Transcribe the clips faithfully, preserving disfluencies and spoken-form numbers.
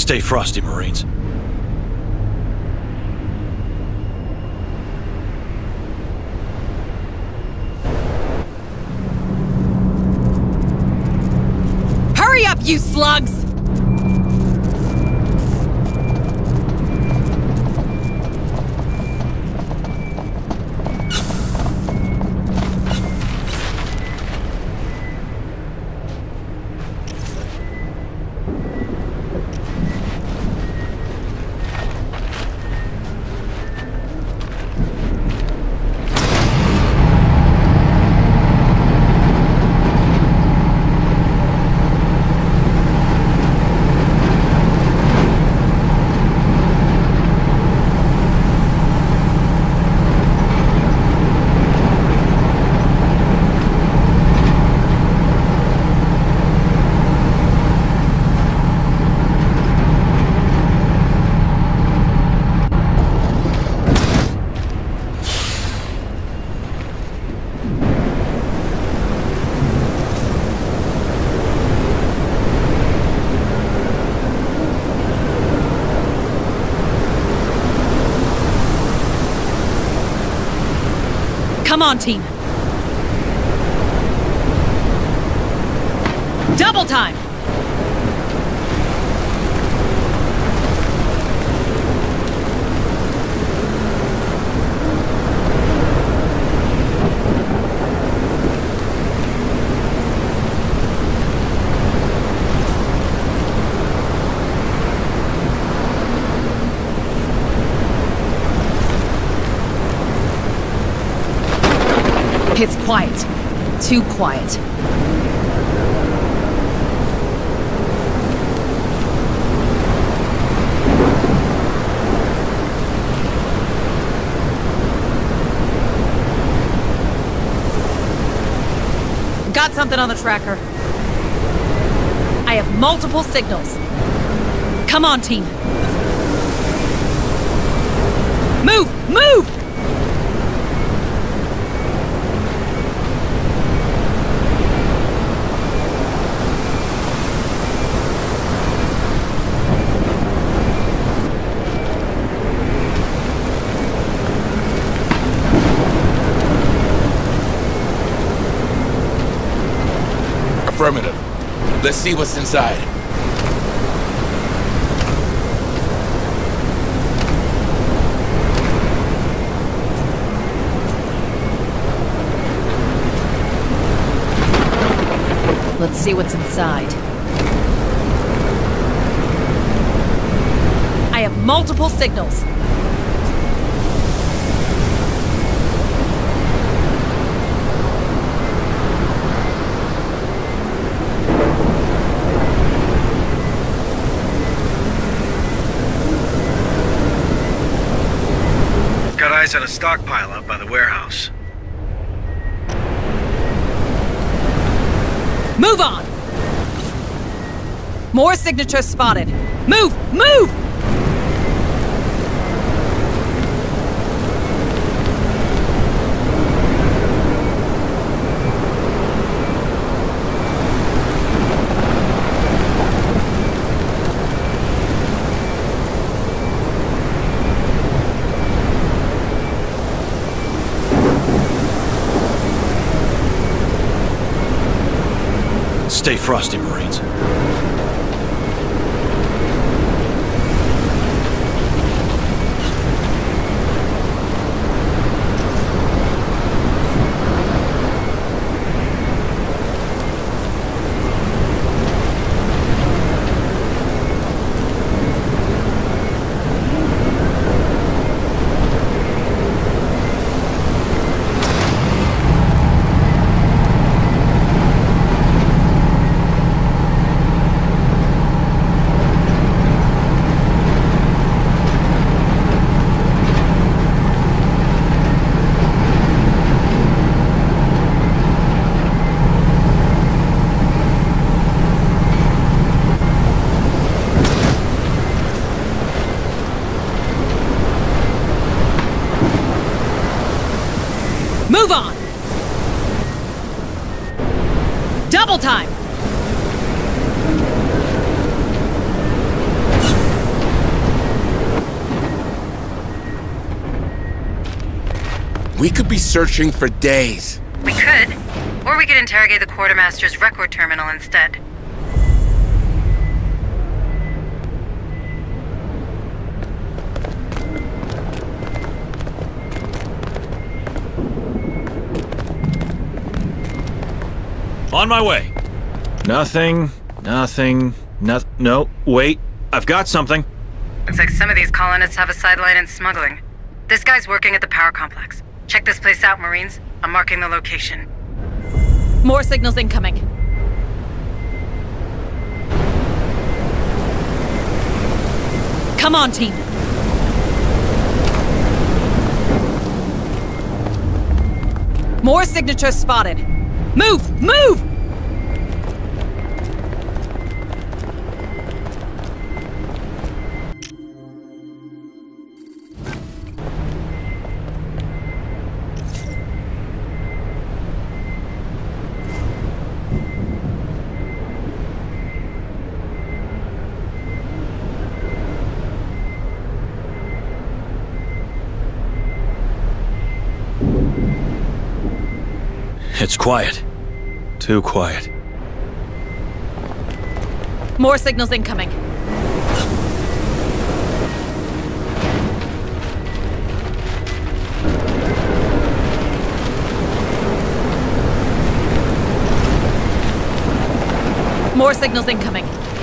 Stay frosty, Marines. Hurry up, you slugs! Come on, team. Double time! It's quiet. Too quiet. Got something on the tracker. I have multiple signals. Come on, team. Move! Move! Affirmative. Let's see what's inside. Let's see what's inside. I have multiple signals. Got eyes on a stockpile out by the warehouse. Move on! More signatures spotted. Move! Move! Stay frosty, Marines. Move on! Double time! We could be searching for days. We could. Or we could interrogate the quartermaster's record terminal instead. On my way. Nothing, nothing, no, no, wait. I've got something. Looks like some of these colonists have a sideline in smuggling. This guy's working at the power complex. Check this place out, Marines. I'm marking the location. More signals incoming. Come on, team. More signatures spotted. Move! Move! It's quiet. Too quiet. More signals incoming. More signals incoming.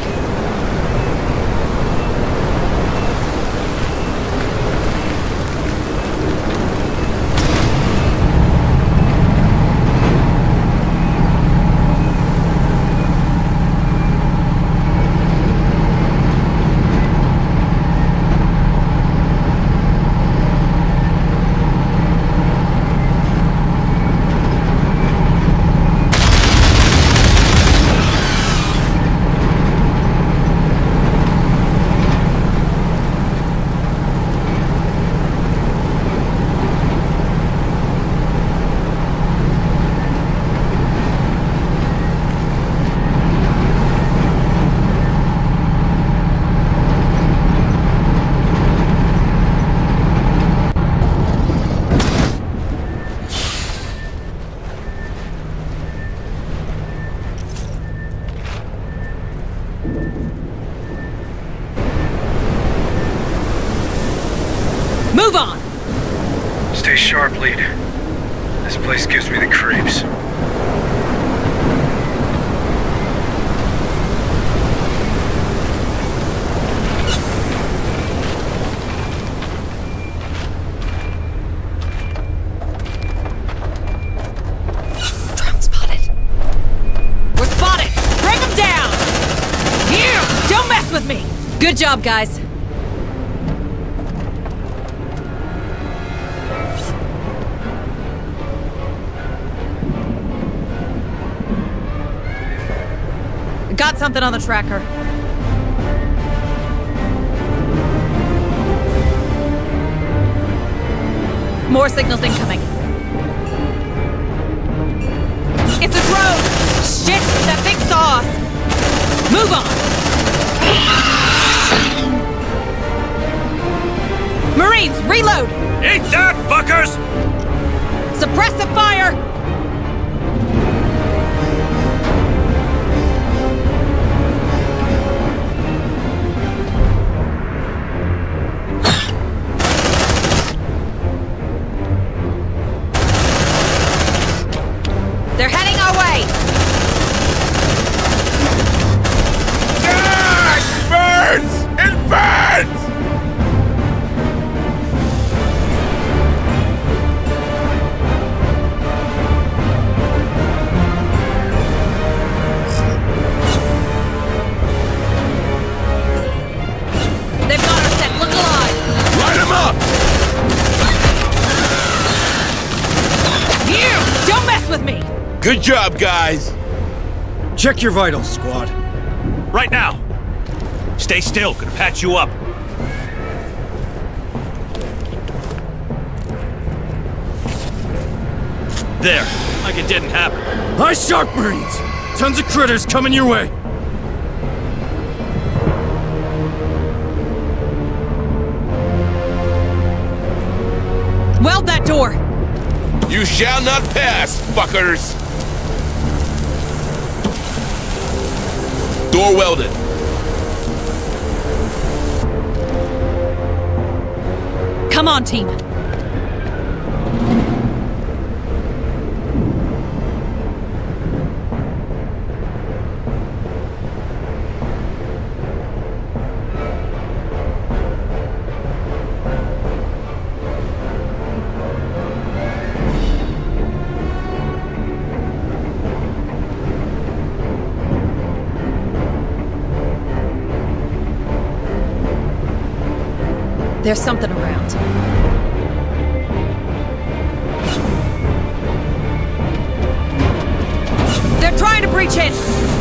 Move on! Stay sharp, lead. This place gives me the creeps. Drone spotted. We're spotted! Bring them down! Here! Don't mess with me! Good job, guys. Got something on the tracker. More signals incoming. It's a drone! Shit! That thing saw us! Move on! Marines, reload! Eat that, fuckers! Suppressive fire! They're heading our way! Ah! It burns! It burns! They've got our set. Look alive! Light 'em up! You! Don't mess with me! Good job, guys. Check your vitals, squad. Right now! Stay still, gonna patch you up. There, like it didn't happen. High sharp, Marines! Tons of critters coming your way! Weld that door! You shall not pass, fuckers! Door welded. Come on, team. There's something around. They're trying to breach in!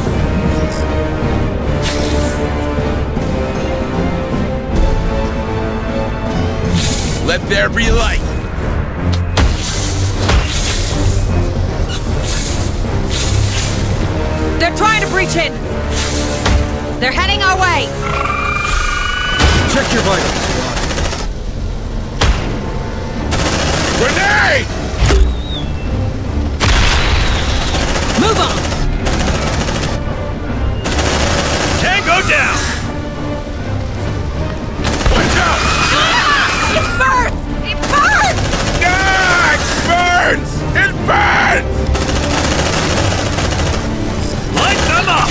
Let there be light. They're trying to breach in! They're heading our way! Check your vitals, squad. Grenade! Move on! Tango down! Watch out! Ah! It burns! It burns! Ah, it burns! It burns! Light them up!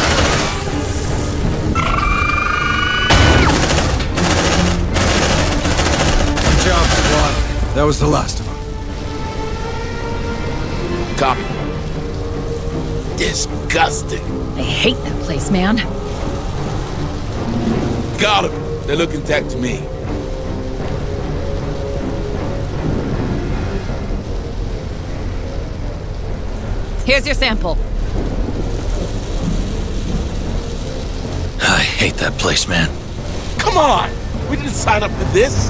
Good job, squad. That was the last of them. Copy. Disgusting. I hate that place, man. Got them. They look intact to me. Here's your sample. I hate that place, man. Come on! We didn't sign up for this.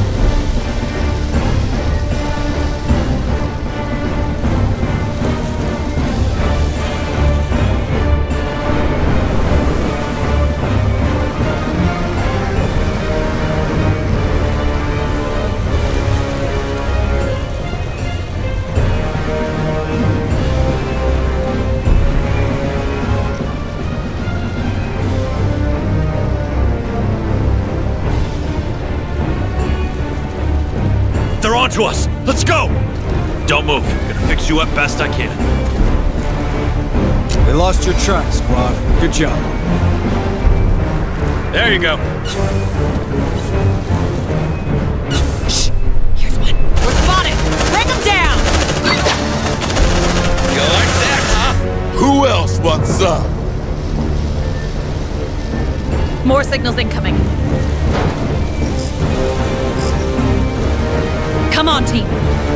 They're onto us! Let's go! Don't move. Gonna fix you up best I can. They lost your track, squad. Good job. There you go. Shh! Here's one. We're spotted! Bring them down! You like that, huh? Who else wants some? More signals incoming. Come on, team.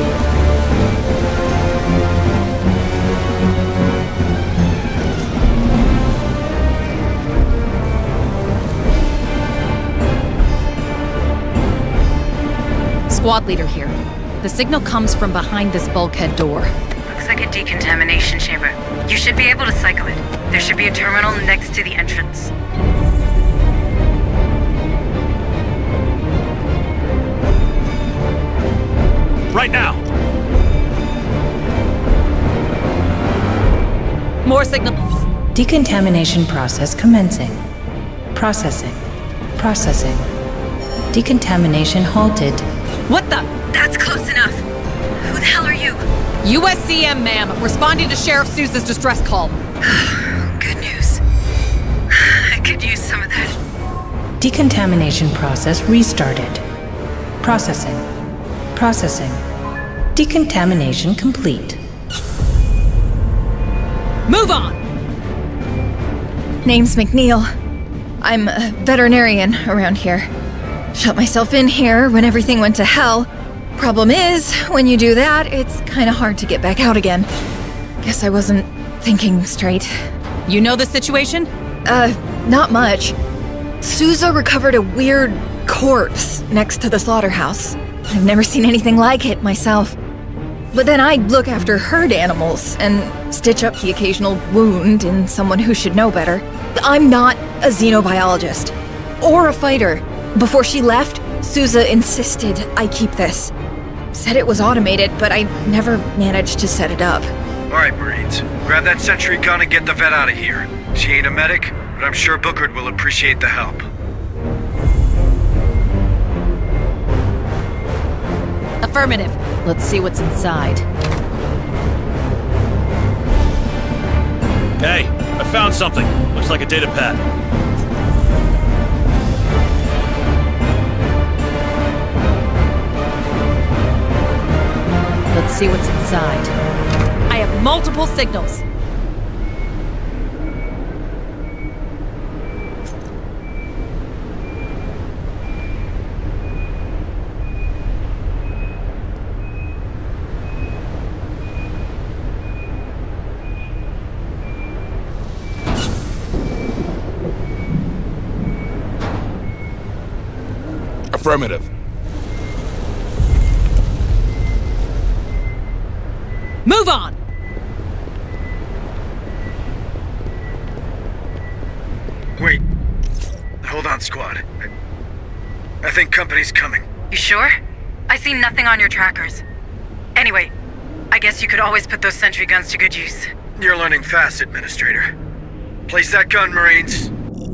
Squad leader here. The signal comes from behind this bulkhead door. Looks like a decontamination chamber. You should be able to cycle it. There should be a terminal next to the entrance. Right now! More signal. Decontamination process commencing. Processing. Processing. Decontamination halted. What the? That's close enough. Who the hell are you? U S C M, ma'am. Responding to Sheriff Sousa's distress call. Good news. I could use some of that. Decontamination process restarted. Processing. Processing. Decontamination complete. Move on! Name's McNeil. I'm a veterinarian around here. Shut myself in here when everything went to hell. Problem is, when you do that, it's kinda hard to get back out again. Guess I wasn't thinking straight. You know the situation? Uh, not much. Sousa recovered a weird corpse next to the slaughterhouse. I've never seen anything like it myself. But then I look after herd animals and stitch up the occasional wound in someone who should know better. I'm not a xenobiologist or a fighter. Before she left, Sousa insisted I keep this. Said it was automated, but I never managed to set it up. Alright, Marines. Grab that sentry gun and get the vet out of here. She ain't a medic, but I'm sure Bookhart will appreciate the help. Affirmative. Let's see what's inside. Hey, I found something. Looks like a data pad. Let's see what's inside. I have multiple signals. Affirmative. Move on! Wait. Hold on, squad. I, I think company's coming. You sure? I see nothing on your trackers. Anyway, I guess you could always put those sentry guns to good use. You're learning fast, Administrator. Place that gun, Marines.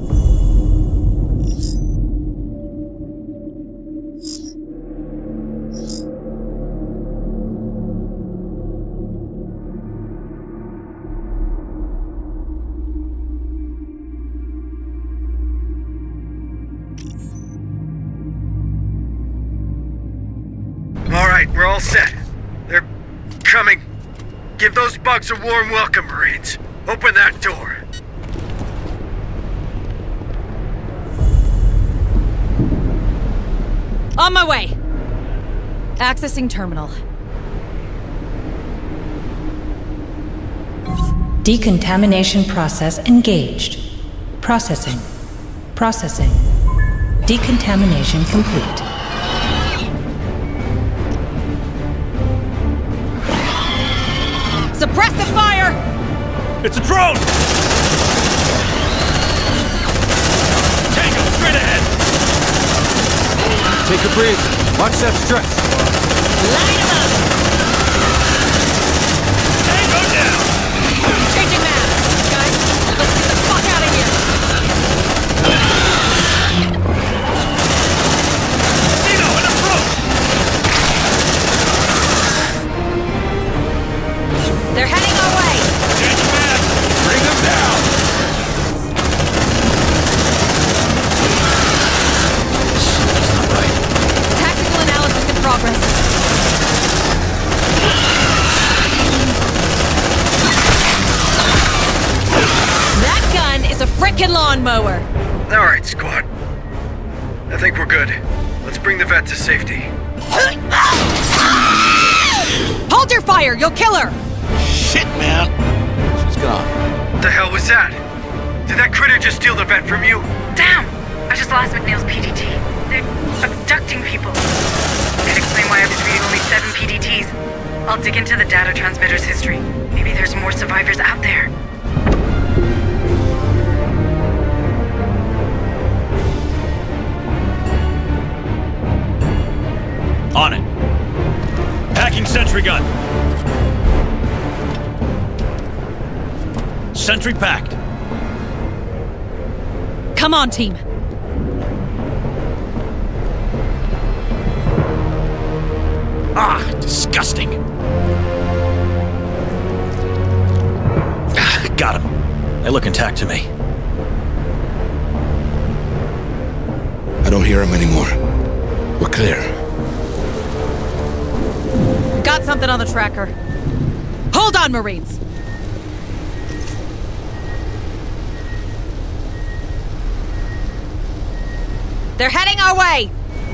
Alright, we're all set. They're coming. Give those bugs a warm welcome, Marines. Open that door. On my way! Accessing terminal. Decontamination process engaged. Processing. Processing. Decontamination complete. Suppress the fire! It's a drone! Tango, straight ahead! Take a breather. Watch that stress. Line 'em up! Tango down! Changing map! Guys, let's get the fuck out of here! Dino, an approach! They're heading our way! Change map! Bring them down! That's not right. Tactical analysis in progress. That gun is a frickin' lawnmower! Alright, squad. I think we're good. Let's bring the vet to safety. Hold your fire! You'll kill her! Shit, man. She's gone. What the hell was that? Did that critter just steal the vet from you? Damn! I just lost McNeil's P D T. They're abducting people. Could explain why I was reading only seven P D Ts. I'll dig into the data transmitter's history. Maybe there's more survivors out there. On it. Hacking sentry gun. Sentry packed. Come on, team. Ah, disgusting. Ah, got him. They look intact to me. I don't hear him anymore. We're clear. Got something on the tracker. Hold on, Marines! They're heading our way!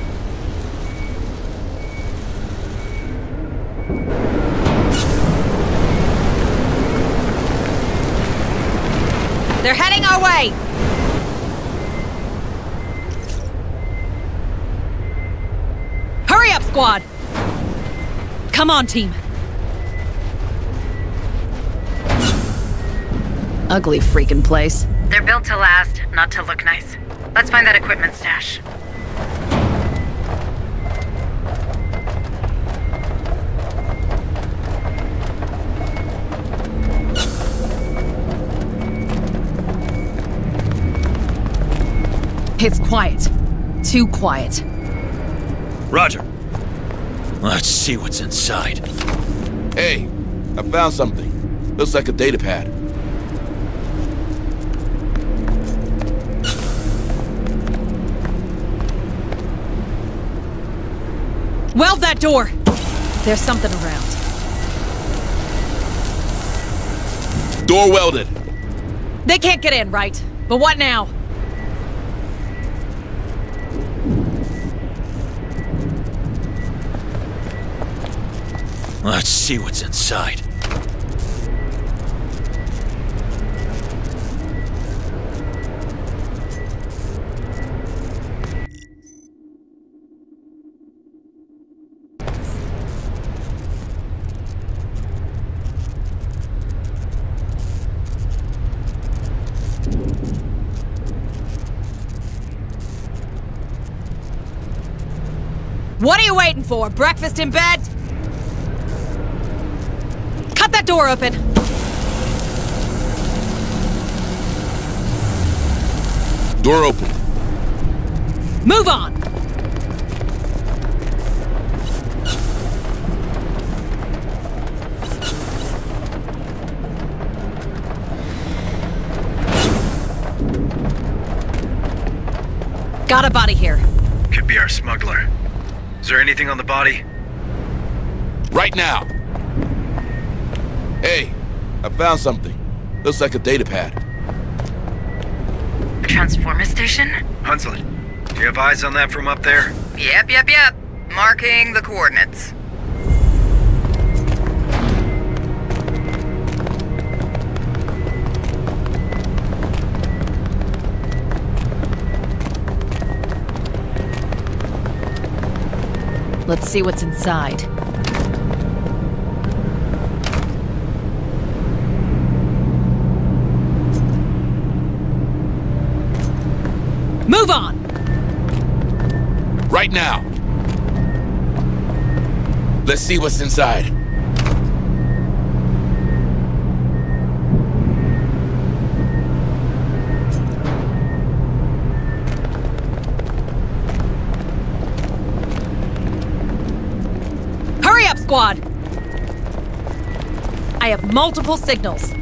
They're heading our way! Hurry up, squad! Come on, team. Ugly freaking place. They're built to last, not to look nice. Let's find that equipment stash. It's quiet. Too quiet. Roger. Let's see what's inside. Hey, I found something. Looks like a data pad. Weld that door! There's something around. Door welded. They can't get in, right? But what now? Let's see what's inside. What are you waiting for? Breakfast in bed? Cut that door open! Door open. Move on! Got a body here. Could be our smuggler. Is there anything on the body? Right now. Hey, I found something. Looks like a data pad. A transformer station? Hunslet, do you have eyes on that from up there? Yep, yep, yep. Marking the coordinates. Let's see what's inside. Move on! Right now. Let's see what's inside. Hurry up, squad! I have multiple signals.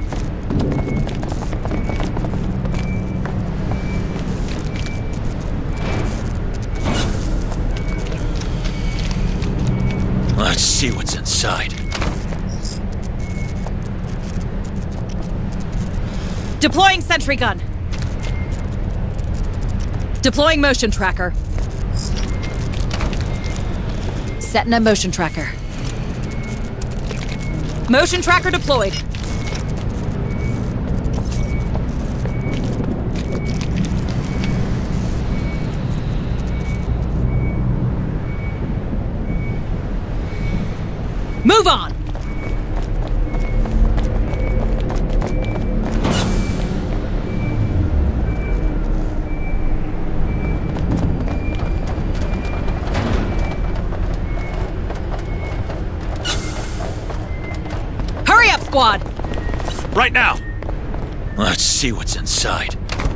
Let's see what's inside. Deploying sentry gun. Deploying motion tracker. Setting a motion tracker. Motion tracker deployed. Move on! Hurry up, squad! Right now! Let's see what's inside.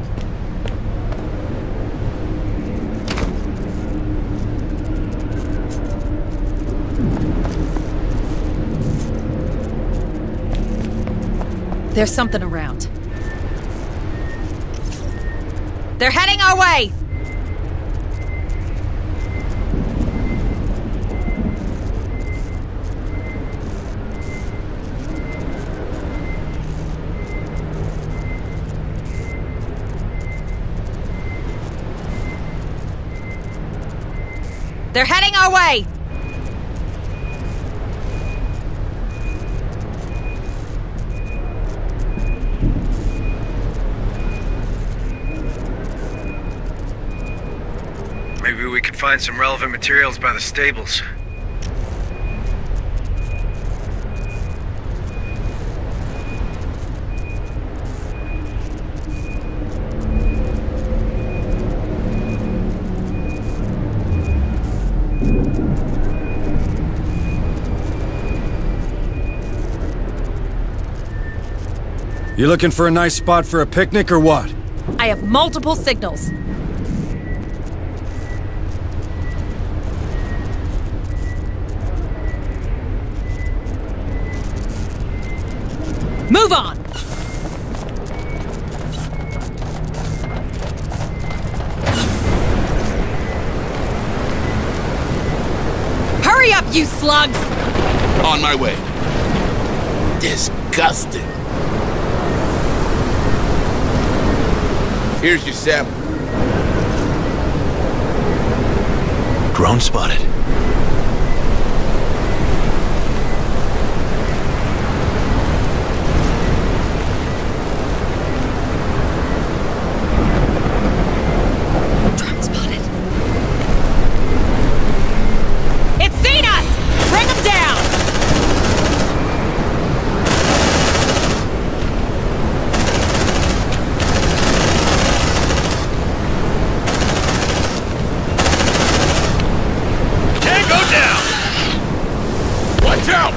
There's something around. They're heading our way! They're heading our way! Maybe we could find some relevant materials by the stables. You looking for a nice spot for a picnic or what? I have multiple signals. Move on! Hurry up, you slugs! On my way. Disgusting. Here's your sample. Drone spotted. Drone spotted. It's seen us! Bring them down! Watch out!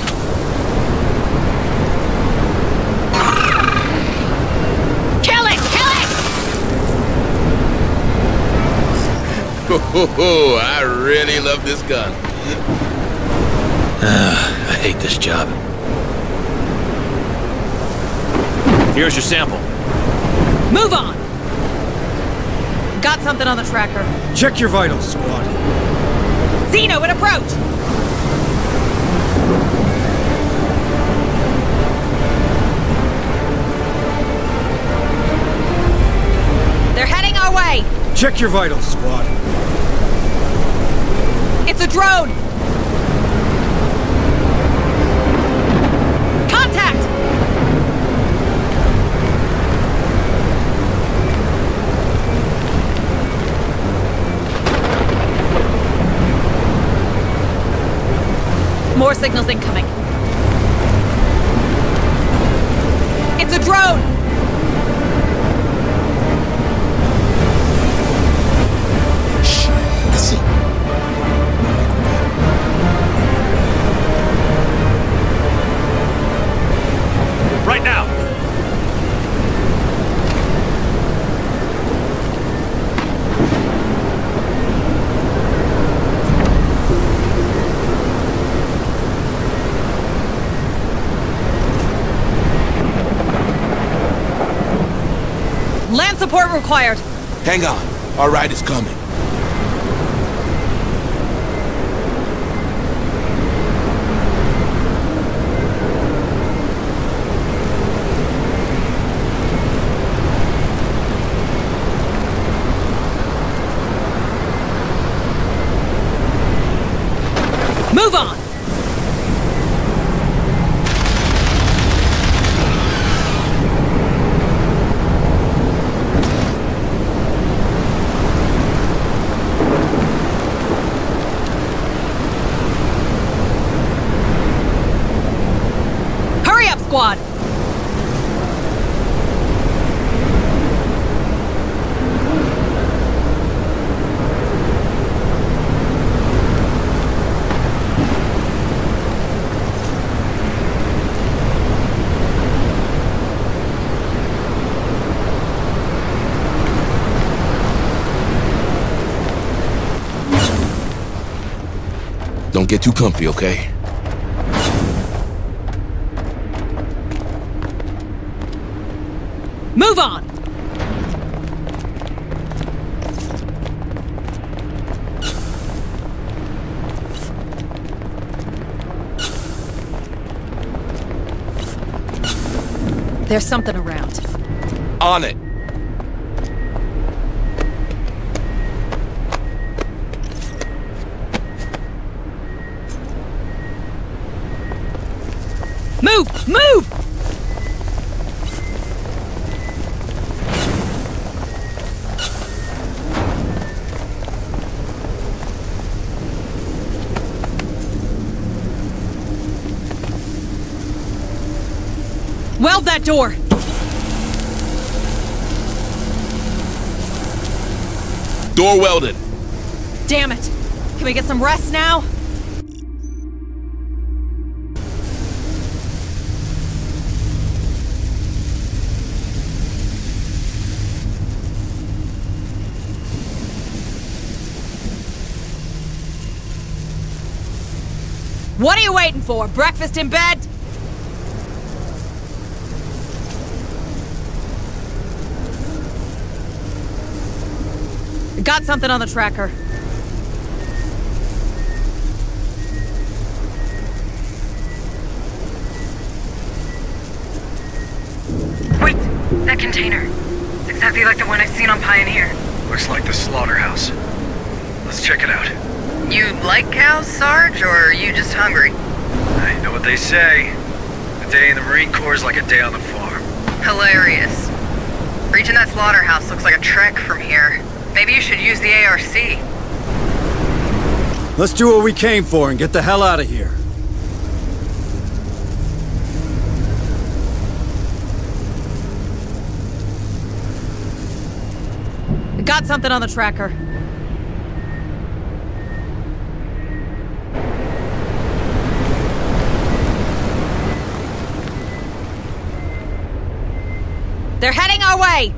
Kill it! Kill it! Oh, I really love this gun. I hate this job. Here's your sample. Move on! Got something on the tracker. Check your vitals, squad. Xeno, at approach! They're heading our way! Check your vitals, squad. It's a drone! Contact! More signals incoming. It's a drone! Shh, listen. Right now! Land support required! Hang on. Our ride is coming. Move on! Hurry up, squad! Don't get too comfy, okay? Move on! There's something around. On it. Move! Move! Weld that door! Door welded. Damn it! Can we get some rest now? What are you waiting for? Breakfast in bed? Got something on the tracker. Wait! That container. It's exactly like the one I've seen on Pioneer. Looks like the slaughterhouse. Let's check it out. You like cows, Sarge, or are you just hungry? I know what they say. A day in the Marine Corps is like a day on the farm. Hilarious. Reaching that slaughterhouse looks like a trek from here. Maybe you should use the A R C. Let's do what we came for and get the hell out of here. Got something on the tracker. They're heading our way!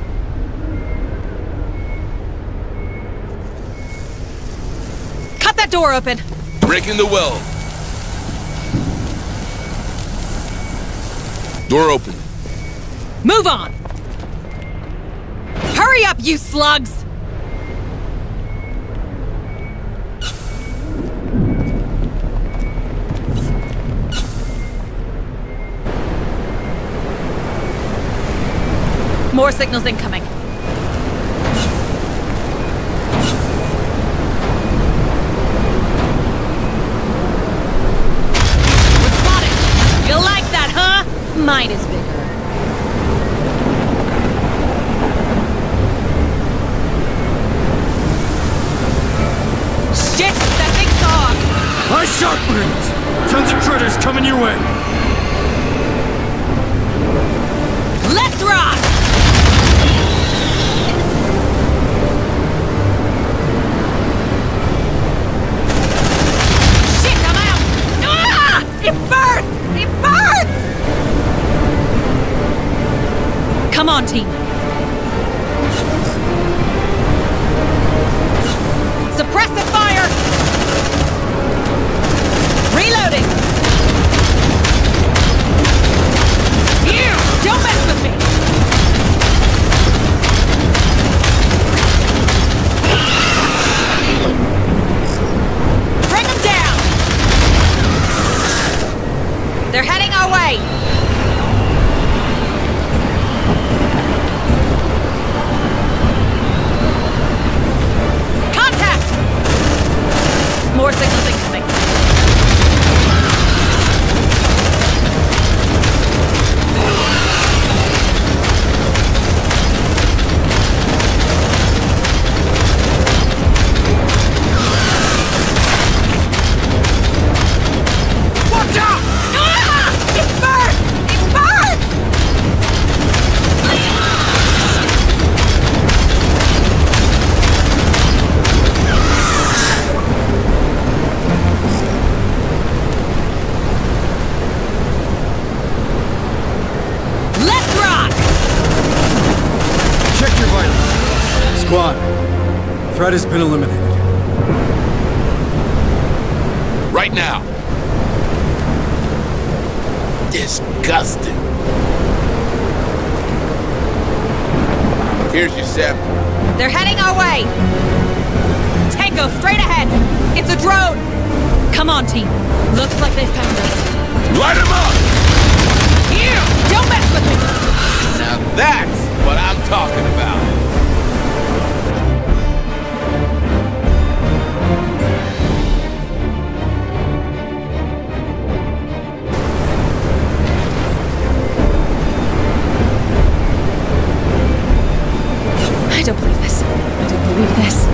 Cut that door open! Breaking the well. Door open. Move on! Hurry up, you slugs! More signals incoming. We're spotted! You like that, huh? Mine is bigger. Shit! That thing's off! Nice shot, Marines! Tons of critters coming your way! Let's rock! Shit, I'm out! Ah! It burns! It burns! Come on, team. Suppressive fire! Reloading! You! Don't mess with me! Bring them down! They're heading our way! Contact! More signals incoming. Watch out! Ah! It burns! It burns! Let's rock! Check your vitals. Squad, threat has been eliminated. Right now. Disgusting. Here's your sample. They're heading our way! Tango, straight ahead! It's a drone! Come on, team. Looks like they found us. Light him up! You! Don't mess with me! Now that's what I'm talking about. I don't believe this. I don't believe this.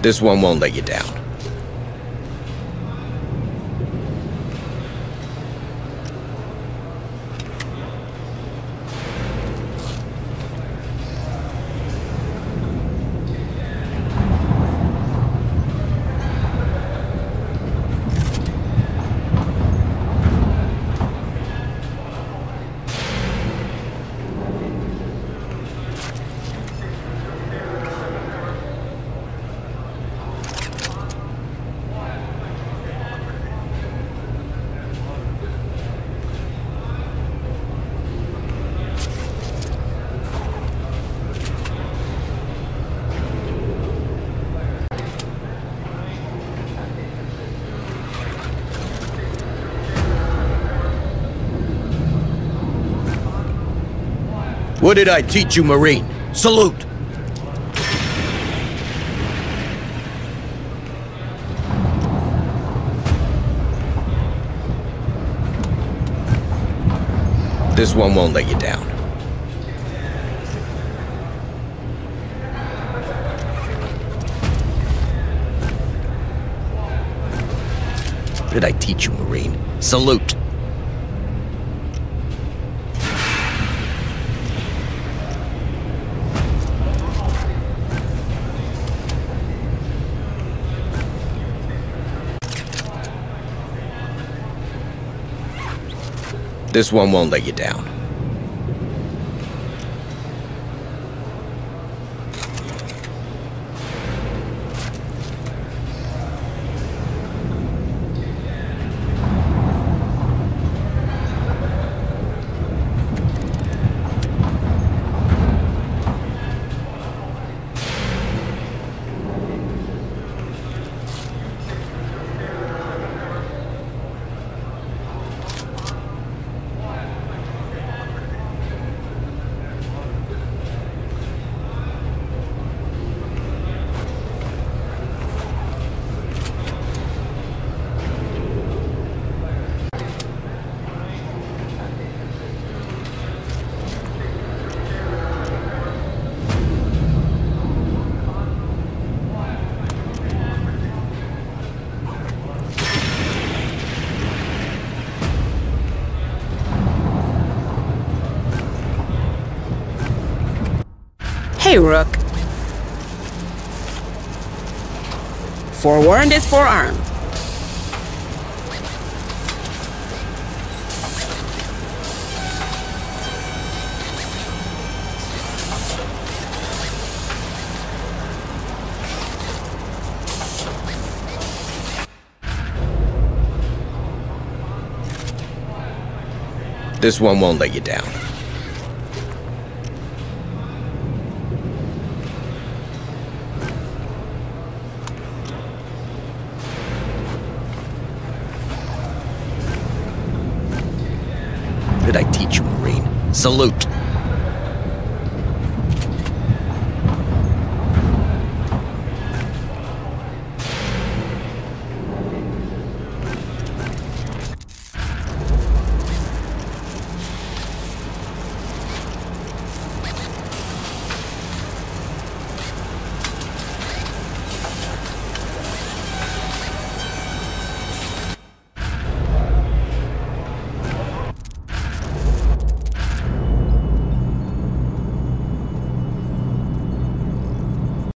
This one won't let you down. What did I teach you, Marine? Salute! This one won't let you down. What did I teach you, Marine? Salute! This one won't let you down. Hey, Rook. Forewarned is forearmed. This one won't let you down. What did I teach you, Marine? Salute!